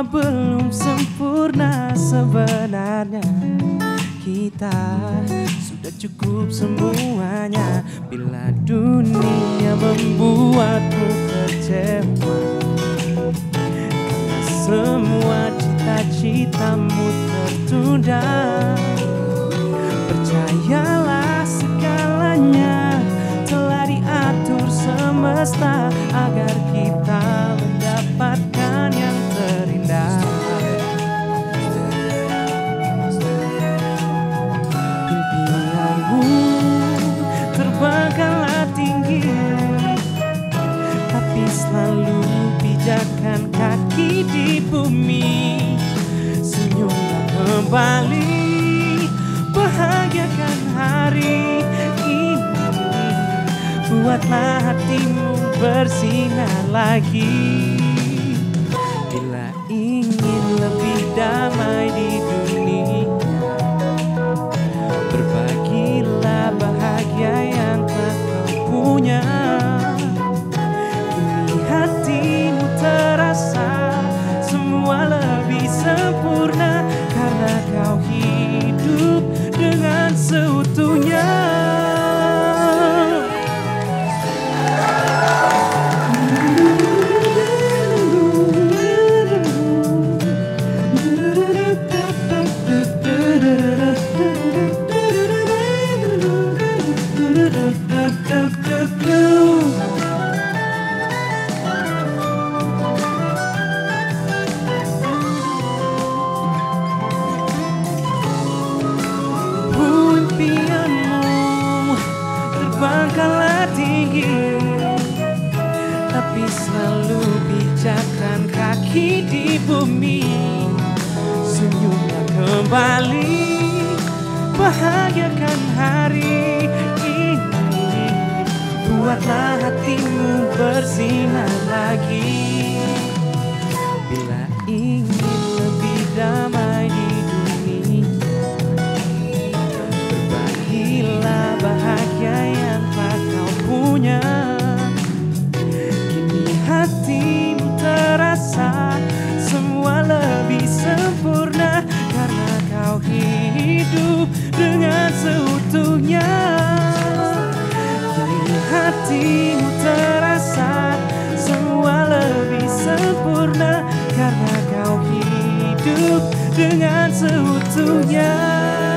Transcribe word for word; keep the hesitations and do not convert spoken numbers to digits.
belum sempurna sebenarnya. Kita sudah cukup semuanya. Bila dunia membuatmu kecewa, karena semua cita-citamu tertunda, percayalah segalanya telah diatur semesta agar kita mendapatkan yang terindah. Impianmu terbangkanlah tinggi, tapi selalu pijakan kaki di bumi. Senyumlah kembali, bahagiakan hari ini. Buatlah hatimu bersinar lagi. Bila ingin lebih damai di dunia, berbagilah bahagia yang telah kau punya. Kini hatimu terasa semua lebih sempurna, karena kau hidup dengan seutuhnya. Terbangkanlah tinggi, tapi selalu pijakan kaki di bumi. Senyumlah kembali, bahagiakan hari ini. Buatlah hatimu bersinar lagi. Bila ingin lebih damai di dunia, berbagilah bahagia yang telah kau punya. Kini hatimu terasa semua lebih sempurna, karena kau hidup dengan seutuhnya. Kini hatimu terasa semua lebih sempurna, karena kau hidup dengan seutuhnya.